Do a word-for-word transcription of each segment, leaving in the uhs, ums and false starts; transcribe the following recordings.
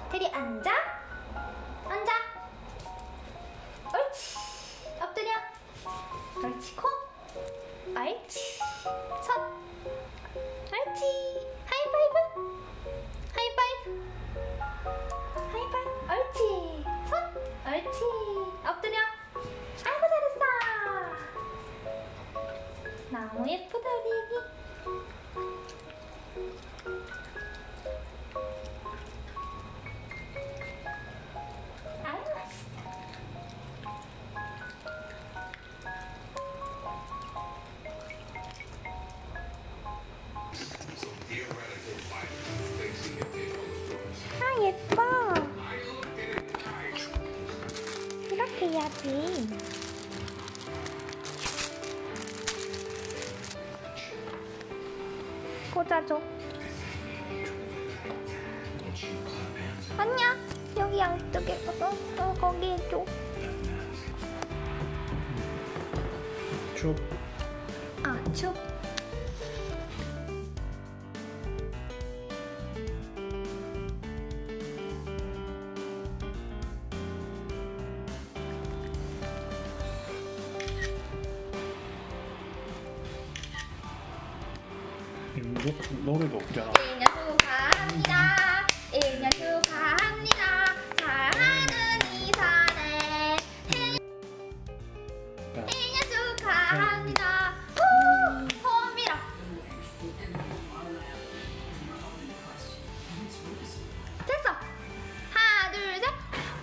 테리 앉아. 앉아. 옳지. 엎드려. 옳지. 코. 옳지. 손. 옳지. 하이파이브. 하이파이브. 하이파이브. 옳지. 손. 옳지. 엎드려. 아이고 잘했어. 너무 예쁘다 우리 애기. 아유 맛있어. 아 예뻐. 이렇게 해야지. 꽂아줘. 아니야. 여기 양쪽에 어, 어, 거기 해줘. 쭉. 아, 쭉. 뭐, 노래도 없잖아. 일 년 축하합니다. 일 년 축하합니다. 사랑하는 이사네. 일 년 축하합니다. 후! 소원 빌어. 됐어. 하나, 둘, 셋.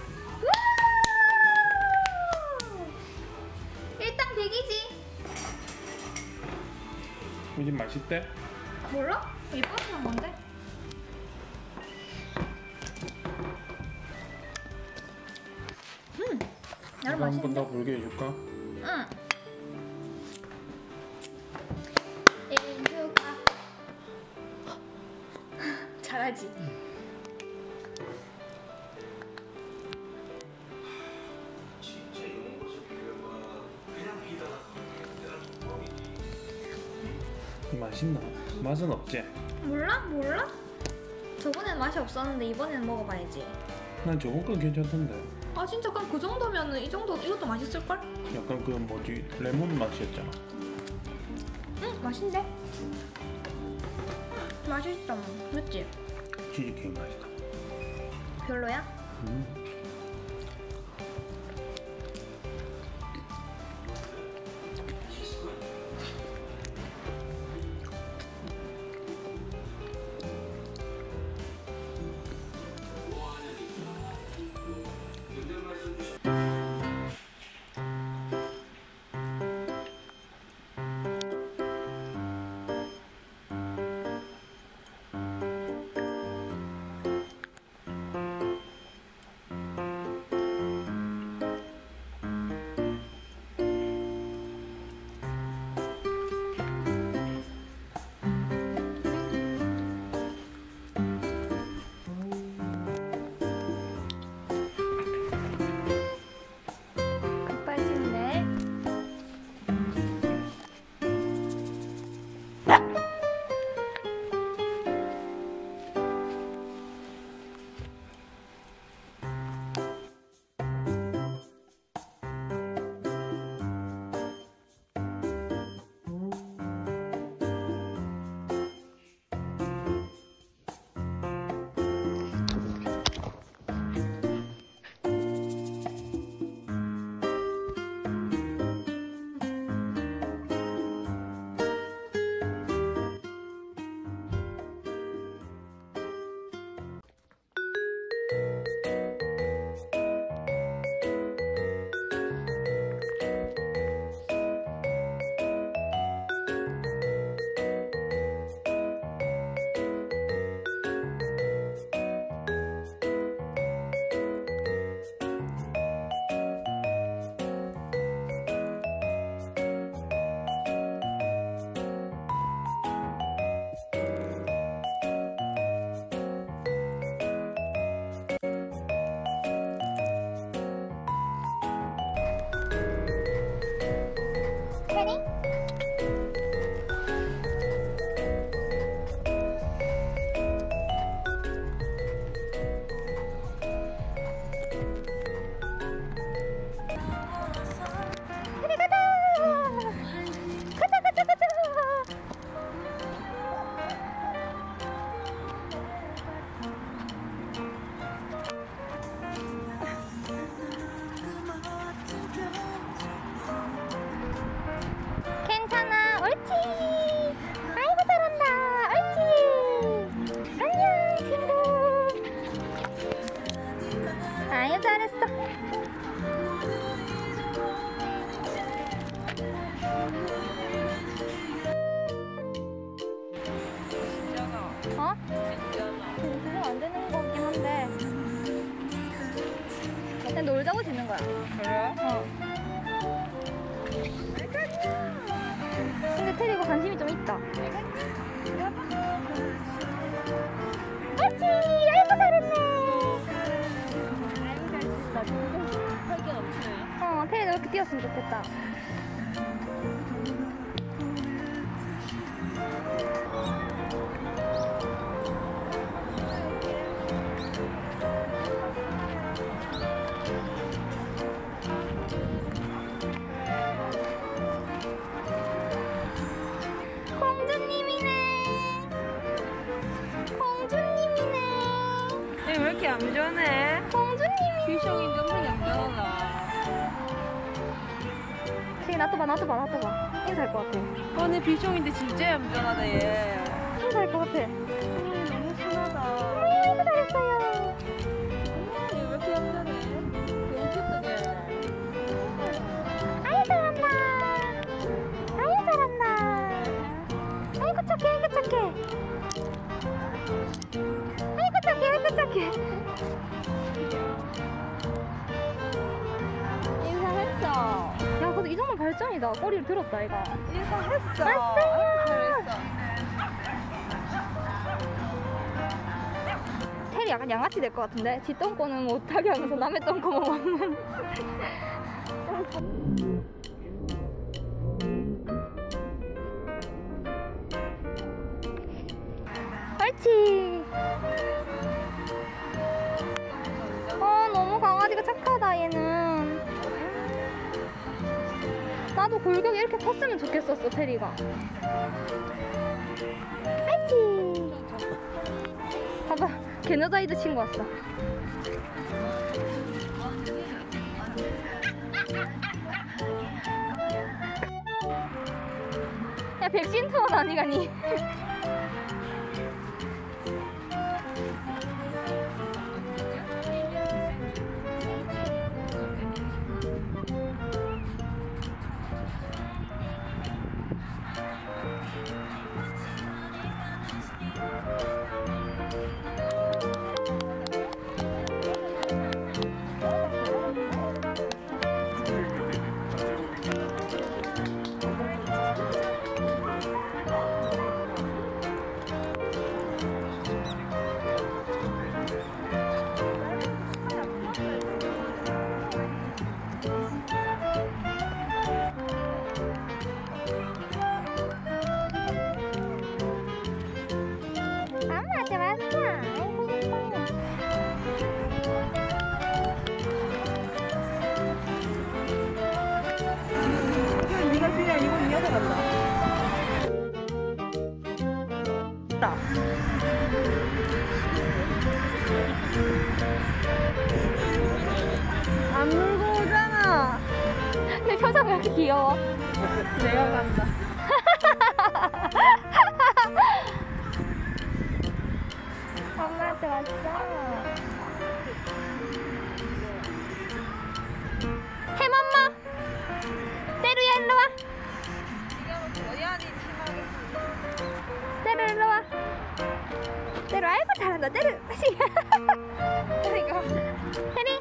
우! 일단 백이지. 우리 집 맛있대? 몰라? 예뻐서 산 건데? 음! 나름 이거 한 번 맛있는데? 더 불게 해줄까? 응! 생일 축하. 잘하지? 맛있나? 맛은 없지? 몰라? 몰라? 저번엔 맛이 없었는데 이번에는 먹어봐야지. 난 저번 건 괜찮던데. 아 진짜 그럼 그 정도면은 이 정도 이것도 맛있을걸? 약간 그 뭐지 레몬 맛이었잖아. 응 맛있는데? 응, 맛있다. 맞지? 치즈케이크 맛있다. 별로야? 음. 아유 잘했어. 어? 지금 안 되는 거긴 한데 그냥 놀자고 짓는 거야. 그래? 어. 근데 테리가 관심이 좀 있다. 그렇지. 아이고 잘했네. 아이고 잘했어. 혈기 넘치네. 어, 테리도 이렇게 뛰었으면 좋겠다. 공주님이네. 공주님이네. 왜 이렇게 얌전해? 공주님이. 비숑인데 엄청 얌전하다. 테리 놔둬봐, 놔둬봐, 놔둬봐. 인사할 것 같아. 오늘 비숑인데 진짜 얌전하다 얘. 인사할 것 같아. 음, 너무 순하다. 아이고 잘했어요. 어머, 얘왜 이렇게 얌전해? 너무 귀엽다 얘. 아유 잘한다. 아유 잘한다. 아이고 착해, 아이고 착해. 아이고 착해, 아이고 착해. 인사했어. 야, 그래도 이 정도 발전이다. 꼬리를 들었다, 얘가. 인사했어. 왔어요. 잘했어. 테리 약간 양아치 될 것 같은데? 지 똥꼬는 못하게 하면서 남의 똥꼬만 먹는. 옳지. 어, 너무 강아지가 착하다, 얘는. 나도 골격이 이렇게 컸으면 좋겠었어, 테리가. 옳지. 봐봐, 개너자이드 친구 왔어. 야, 백신 투원 아니가니? 엄마한테 왔어. 아이고 예뻐. 이건 네가 그냥 이건 이어서 간다. 안 물고 오잖아. 내 표정 왜 이렇게 귀여워? 내가 간다. 엄마한테 왔어. 햄엄마. 때루야 일로 와. 어연이 치마를 때루 일로 와. 때루 아이고 잘한다. 때루. 이거 테리.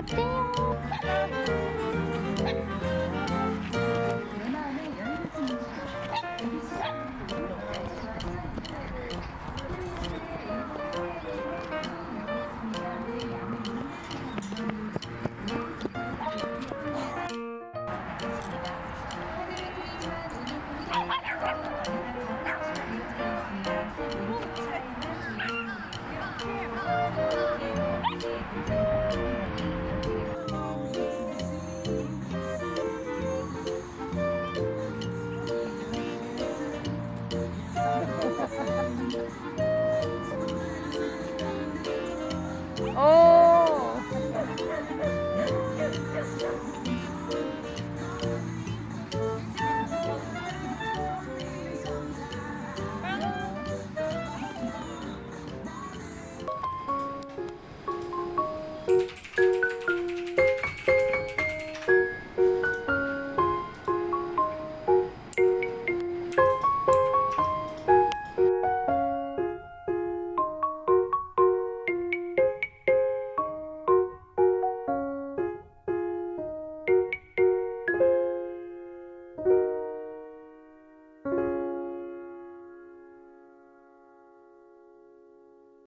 어때요?